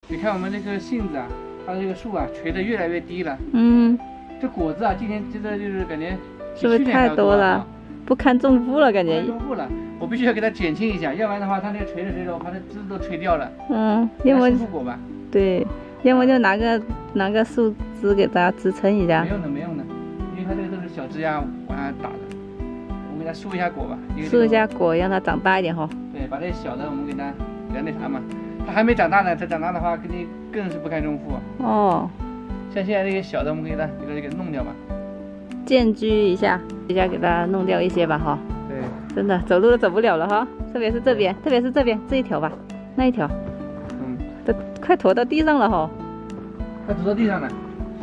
你看我们这个杏子啊，它这个树啊垂得越来越低了。这果子啊，今年真的就是感觉是不是太多了？不堪重负了，感觉。 重负了，我必须要给它减轻一下，要不然的话，它那个垂着垂着，我把它枝都垂掉了。 要么树果吧。对， 要么就拿个树枝给它支撑一下。 没用的，没用的，因为它这个都是小枝丫往上打的。我们给它疏一下果吧。 疏一下果，让它长大一点哈。 对，把这些小的我们给它那啥嘛。它还没长大呢，它长大的话肯定更是不堪重负。像现在这些小的，我们给它给弄掉吧。间距一下给它弄掉一些吧哈。 对， 真的走路都走不了了哈，特别是这边这一条吧，那一条，都快驮到地上了哈。 快驮到地上了，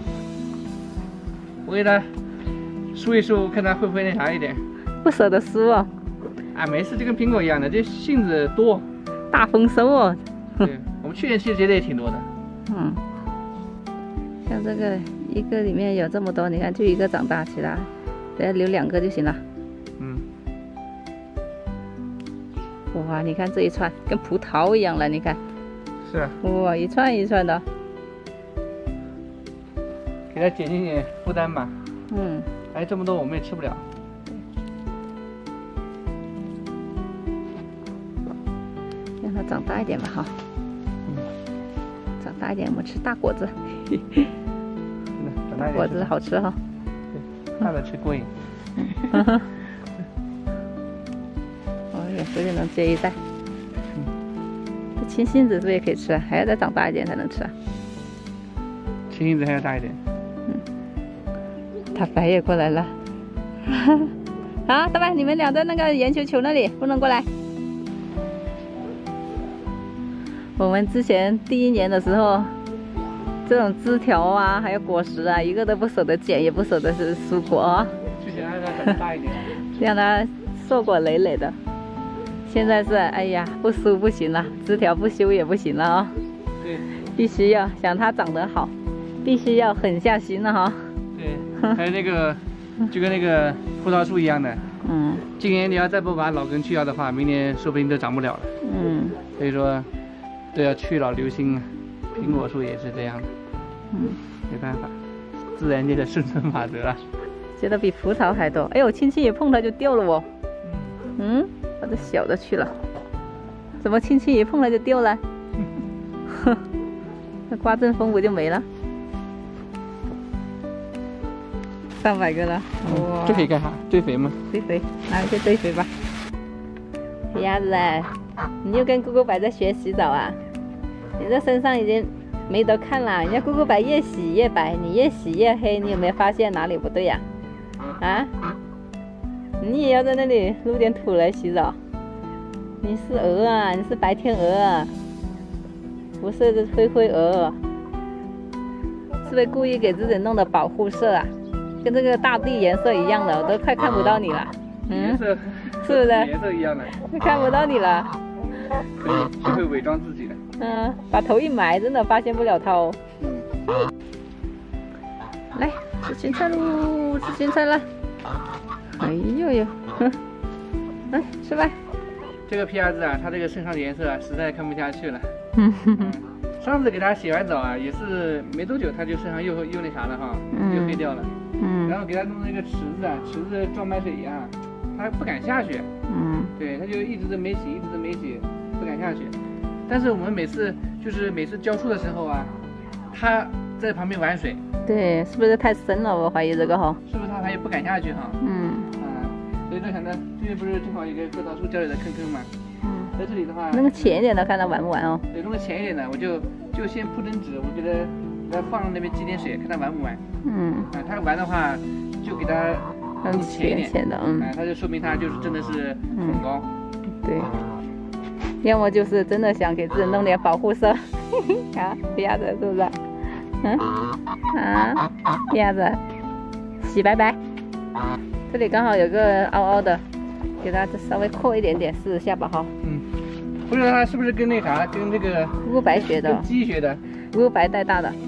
我给它梳一梳，看它会不会那啥一点。 不舍得梳啊。 没事，就跟苹果一样的，这杏子多， 大丰收哦。 对，我们去年其实结的也挺多的。 像这个一个里面有这么多，你看就一个长大，其他只要留2个就行了。哇，你看这一串跟葡萄一样了，你看。 是啊。 哇，一串一串的。 给它减轻点负担吧。这么多我们也吃不了。 让它长大一点吧哈。长大一点，我们吃大果子。大果子好吃哈。 对，大的吃过瘾。 有时就能接一袋。这青杏子是不是也可以吃啊？还要再长大一点才能吃啊？ 青杏子还要大一点。 大白也过来了。好，大白，你们俩在那个圆球球那里，不能过来。我们之前第1年的时候，这种枝条啊，还有果实啊，一个都不舍得剪，也不舍得是蔬果啊。 就想让它长大一点， 让它硕果累累的。现在是，哎呀，不梳不行了，枝条不修也不行了啊。 对， 必须要想它长得好，必须要狠下心了哈。 对，还有那个，就跟那个葡萄树一样的。今年你要再不把老根去掉的话，明年说不定都长不了了。所以说都要去老留新啊。苹果树也是这样的。没办法，自然界的生存法则啊。 觉得比葡萄还多。哎呦，轻轻一碰它就掉了哦。把这小的去了，怎么轻轻一碰它就掉了？那刮阵风不就没了？300个了，哇！ 这可以干啥？堆肥吗？ 堆肥，拿去堆肥吧。鸭子啊，你又跟姑姑白在学洗澡啊？你这身上已经没得看了，人家姑姑白越洗越白，你越洗越黑，你有没有发现哪里不对呀？你也要在那里撸点土来洗澡？你是鹅啊，你是白天鹅啊，不是灰鹅，是不是故意给自己弄的保护色啊？跟这个大地颜色一样的，我都快看不到你了。 颜色是不是？ 颜色一样的， 看不到你了。 可以学会伪装自己的。 把头一埋，真的发现不了它哦。来，吃青菜喽，吃青菜了。哎呦呦，来吃吧。 这个皮鸭子啊，它这个身上的颜色啊，实在看不下去了。上次给它洗完澡啊，也是没多久，它就身上又那啥了哈，又黑掉了。然后给它弄那个池子啊，池子装满水一样，它不敢下去。对，它就一直都没洗，不敢下去。但是我们每次浇树的时候啊，它在旁边玩水。对，是不是太深了？我怀疑这个哈。是不是它也不敢下去哈？所以就想着这边不是正好有个核桃树交里的坑嘛？在这里的话，弄个浅一点的，看它玩不玩哦。对，弄个浅一点的，我就先铺张纸，我给它放那边积点水，看它玩不玩。它玩的话，就给它弄浅一点的，它就说明它就是真的是恐高。对。要么就是真的想给自己弄点保护色。鸭子是不是？鸭子，洗白白。这里刚好有个凹凹的，给它稍微扩一点点，试一下吧哈。不知道它是不是跟那啥，跟这个姑姑白学的，跟鸡学的，姑姑白带大的。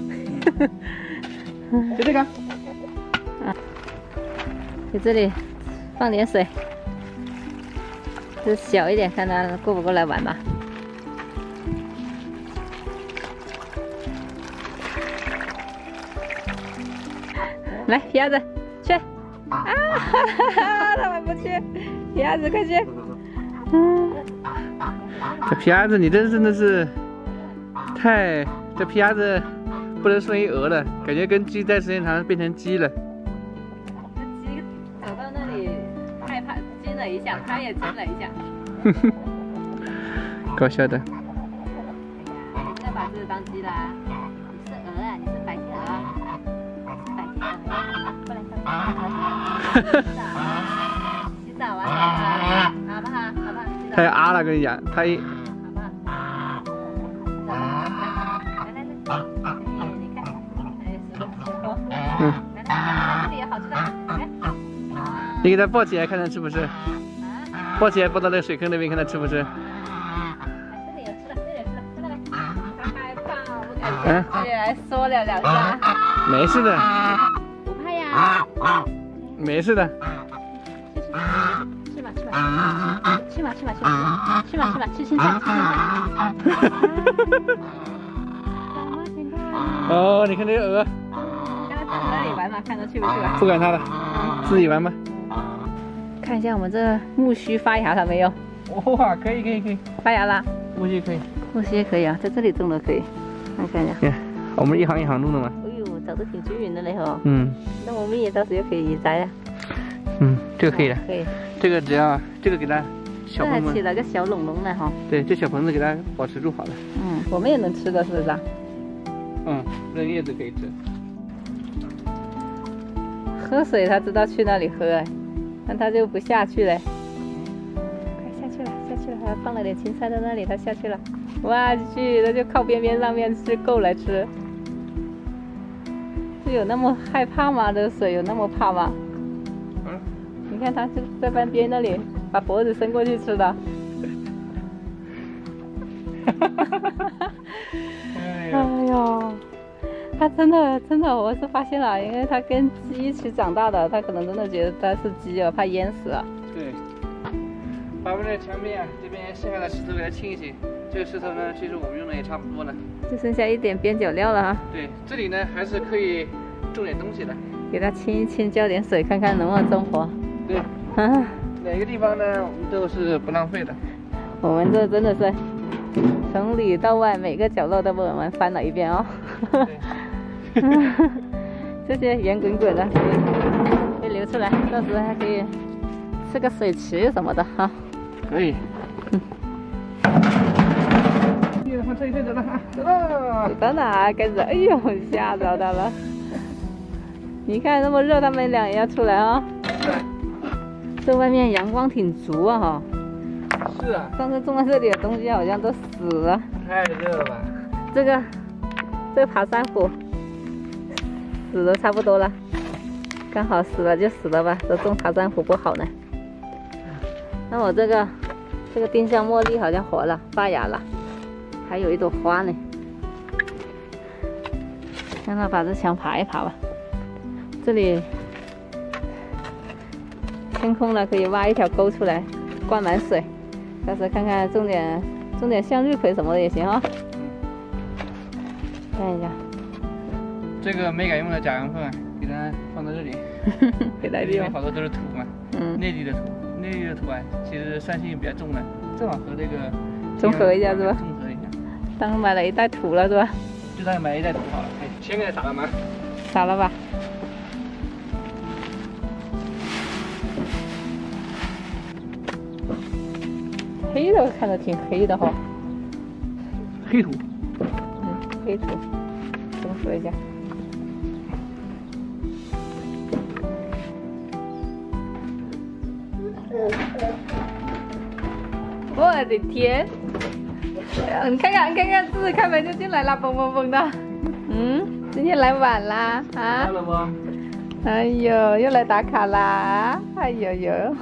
就这个。给这里放点水，就小一点，看它过不过来玩吧。 来，皮鸭子，去！啊，他们不去，皮鸭子快去！ 这皮鸭子，你这真的是这皮鸭子不能顺于鹅了，感觉跟鸡在时间长变成鸡了。 鸡走到那里害怕，惊了一下，它也惊了一下。 搞笑的。 现在把这个当鸡啦。你是鹅啊，你是白天鹅。白天鹅，过来过来。洗澡啊，好不好？好不好？ 他要啊了，跟你讲，他一。你给它抱起来看看吃不吃？抱起来抱到那个水坑那边看它吃不吃？ 这里有吃的，这里有吃的，看到没？它害怕，不敢下去，还说了两下。 没事的。 不怕呀。 没事的。 去吧去吧去吧去吧去吧去吧去吧去青菜去青菜。 哦，你看那个鹅。 让它自己那里玩嘛，看它去不去吧。 不管它了，自己玩吧。 看一下我们这木须发芽了没有？ 哇，可以， 发芽了。 木须可以， 木须也可以啊，在这里种的可以。看一下。 我们一行一行弄的嘛。 哎呦，长得挺均匀的嘞吼。 嗯。 那我们也到时候可以移栽啊。 这个可以的。 可以。 这个只要这个给它小棚子。 起了个小笼笼了哈。 对，这小棚子给它保持住好了。 我们也能吃的是不是啊？ 扔叶子可以吃。 喝水它知道去哪里喝哎，但它就不下去嘞。快下去了，还放了点芹菜在那里，它下去了。哇去，它就靠边边上面吃够来吃。是有那么害怕吗？这个水有那么怕吗？你看它就在半边那里，把脖子伸过去吃的。哎呦，它真的，我是发现了，因为它跟鸡一起长大的，它可能真的觉得它是鸡了，怕淹死了。 对，把我们的墙面这边剩下的石头给它清一清。这个石头呢，其实我们用的也差不多了， 就剩下一点边角料了哈。 对，这里呢还是可以种点东西的。 给它清一清，浇点水，看看能不能种活。 对，哪个地方呢，我们都是不浪费的。 我们这真的是从里到外每个角落都被我们翻了一遍哦。这些圆滚滚的可以流出来，到时候还可以吃个水池什么的哈。 可以。走到哪开始？哎呦，吓着它了！你看那么热，它们俩也要出来哦。这外面阳光挺足啊哈。 是啊。 上次种在这里的东西好像都死了。 太热了吧？ 这个爬山虎死的差不多了，刚好死了就死了吧，说种爬山虎不好呢。那我这个丁香茉莉好像活了，发芽了，还有一朵花呢。让它把这墙爬一爬吧。这里天空了，可以挖一条沟出来，灌满水。到时候看看种点向日葵什么的也行啊。看一下， 这个没敢用的假羊粪，给它放在这里， 给它利用。 因为好多都是土嘛，内地的土啊，其实酸性比较重的，正好和这个中和一下是吧？ 中和一下。 当买了一袋土了是吧？ 就当买一袋土好了。先给它撒了吗？ 撒了吧。黑的看着挺黑的哈。 黑土。 黑土，中和一下。我的天！你看看，自己开门就进来了，蹦蹦蹦的。今天来晚啦啊！ 来了吗？ 哎呦，又来打卡啦！哎呦呦，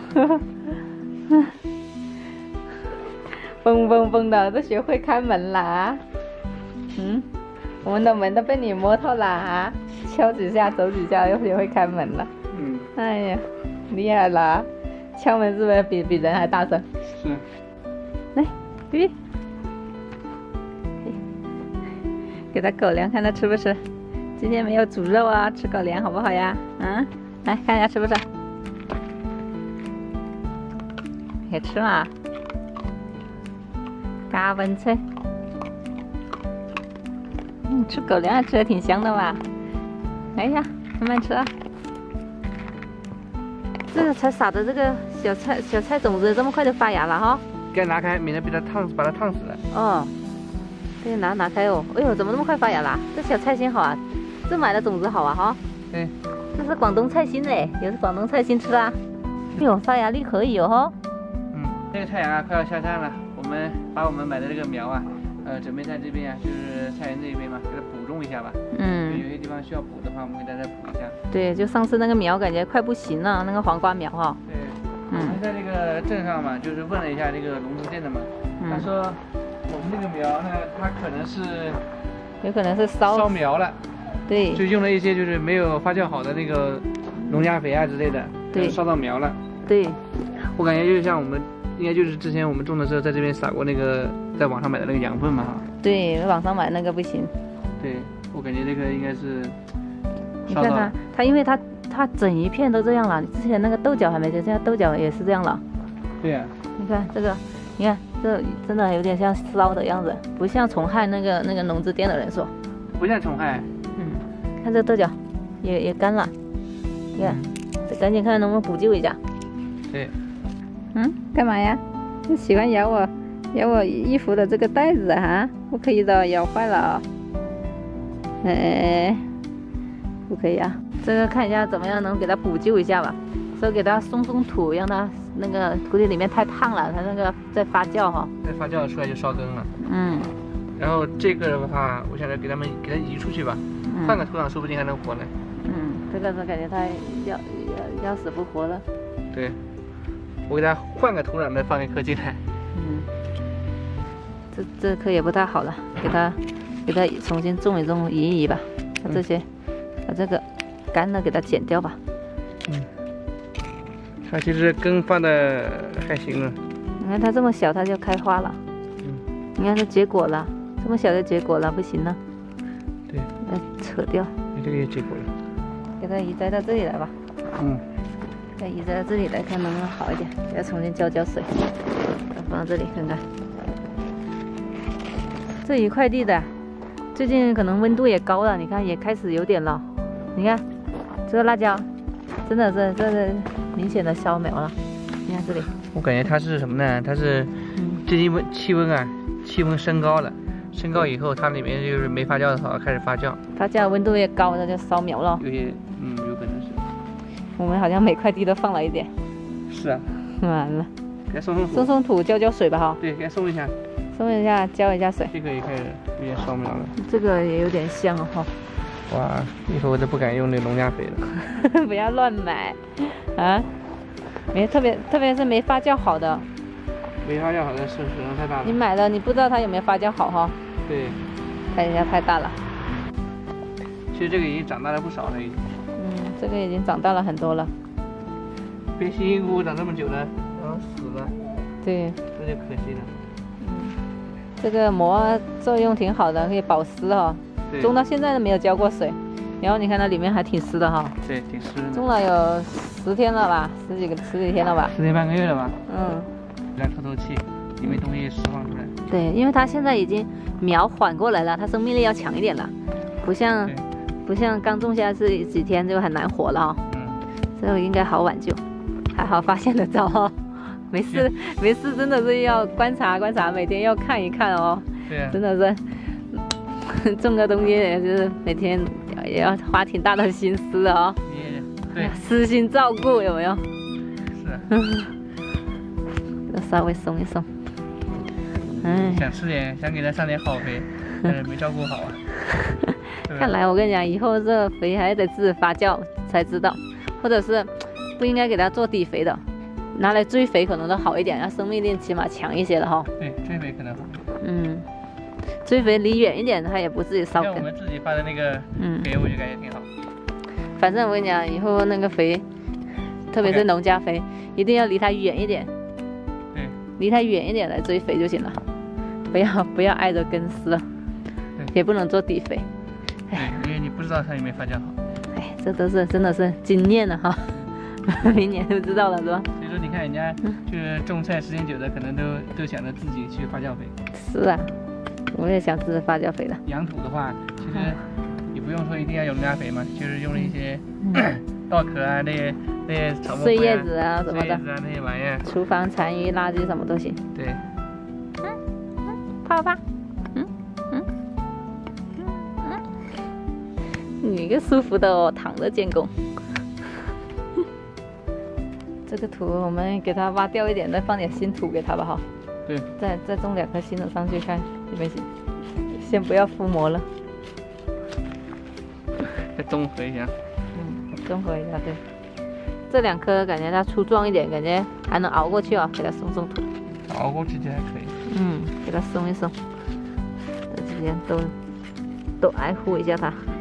蹦蹦蹦的都学会开门啦！我们的门都被你摸透啦！敲几下，走几下，又学会开门了。哎呀，厉害了！敲门是不是比人还大声？ 是。 来，比比，给它狗粮，看它吃不吃。 今天没有煮肉啊，吃狗粮好不好呀？嗯，来看一下吃不吃？也吃嘛，嘎嘣脆。吃狗粮吃的挺香的吧？来一下，慢慢吃啊。这个才撒的这个小菜种子，这么快就发芽了哈？ 该拿开，免得被它把它烫死了。 哦，可以拿开哦。哎呦，怎么那么快发芽啦？这小菜心好啊，这买的种子好啊哈。 对， 这是广东菜心嘞，也是广东菜心吃啦。哎呦，发芽率可以哦哈。 这个太阳啊快要下山了，我们把我们买的这个苗啊，准备在这边啊，就是菜园这一边嘛，给它补种一下吧。有些地方需要补的话，我们给大家补一下。对， 就上次那个苗感觉快不行了，那个黄瓜苗哈。 对，我们在这个镇上嘛，就是问了一下这个农资店的嘛，他说我们这个苗呢，它有可能是烧苗了。对，就用了一些就是没有发酵好的那个农家肥啊之类的，对，烧到苗了。对，我感觉就像我们。应该就是之前我们种的时候，在这边撒过那个在网上买的那个养分嘛。 对，网上买那个不行。 对，我感觉这个应该是。 你看它，因为它整一片都这样了。之前那个豆角还没这样，豆角也是这样了。 对呀。 你看这个，你看这真的有点像烧的样子，不像虫害那个农资店的人说。 不像虫害。 看这豆角，也干了。你看，得赶紧看能不能补救一下。 对。 干嘛呀？你喜欢咬我衣服的这个带子啊？不可以的，咬坏了。不可以啊。这个看一下怎么样能给它补救一下吧。所以给它松土，让它那个估计里面太烫了，它那个在发酵哈。 再发酵出来就烧根了。然后这个的话，我想着给它移出去吧，换个土壤说不定还能活呢。 这个是感觉它要死不活了。 对。我给它换个土壤，再放一颗进来。 这颗也不太好了，给它重新种一种，移一移吧。把这些，把这个干的给它剪掉吧。 它其实根放的还行了。 你看它这么小，它就开花了。你看它结果了，这么小就结果了，不行了。 对。 扯掉。 这个也结果了。 给它移栽到这里来吧。再移在这里来看能不能好一点，要重新浇水，放到这里看看。这一块地的，最近可能温度也高了，你看也开始有点了。你看这个辣椒，真的是这是明显的烧苗了。你看这里， 我感觉它是什么呢？它是最近气温升高了，升高以后它里面就是没发酵的话开始发酵， 温度越高，它就烧苗了。 有些有可能是。 我们好像每块地都放了一点。 是啊。 完了。 给它松土，浇水吧哈。 对，给它松一下。 松一下，浇一下水。 这个也开始有点烧苗了。 这个也有点像哈。 哇，以后我都不敢用那农家肥了。 不要乱买啊！特别是没发酵好的。 没发酵好的损失太大了。 你买了，你不知道它有没有发酵好哈。 对。 看一下太大了。 其实这个已经长大了不少了，已经。 这个已经长大了很多了。 别辛辛苦苦长这么久了，然后死了。 对。 这就可惜了。 这个膜作用挺好的，可以保湿哈。种到现在都没有浇过水，然后你看它里面还挺湿的哈。 对，挺湿的。 种了有10天了吧，十几天了吧。 10天半个月了吧。让透气，因为东西释放出来。 对，因为它现在已经苗缓过来了，它生命力要强一点了，不像刚种下是几天就很难活了。这个应该好挽救，还好发现得早哦。没事，真的是要观察，每天要看一看哦。 对啊。 真的是种个东西，就是每天也要花挺大的心思的哦。 对。 私心照顾有没有？ 是。 稍微松一松。 想给它上点好肥，但是没照顾好啊。 看来我跟你讲，以后这肥还得自己发酵才知道，或者是不应该给它做底肥的，拿来追肥可能都好一点，要生命力起码强一些的哈。 对，追肥可能好。 追肥离远一点，它也不至于烧根。 像我们自己发的那个肥，我就感觉挺好。 反正我跟你讲，以后那个肥，特别是农家肥，一定要离它远一点。 对。 离它远一点来追肥就行了，不要挨着根丝，也不能做底肥。 对，因为你不知道它有没有发酵好。 哎，这都是真的是经验了哈，明年就知道了是吧？ 所以说你看人家就是种菜时间久的，可能都想着自己去发酵肥。 是啊，我也想吃发酵肥的。 养土的话，其实你不用说一定要有垃肥嘛，就是用了一些稻壳啊那些草木碎叶子啊什么的， 碎叶子啊那些玩意儿， 厨房残余垃圾什么都行。 对。 啪啪啪。你个舒服的哦，躺着监工。这个土我们给它挖掉一点，再放点新土给它吧哈。 对。 再种2颗新的上去，看行不行？先不要覆膜了。 再综合一下。 综合一下，对。这2颗感觉它粗壮一点，感觉还能熬过去哦，给它松土。 熬过去就还可以。 给它松一松。这几天都爱护一下它。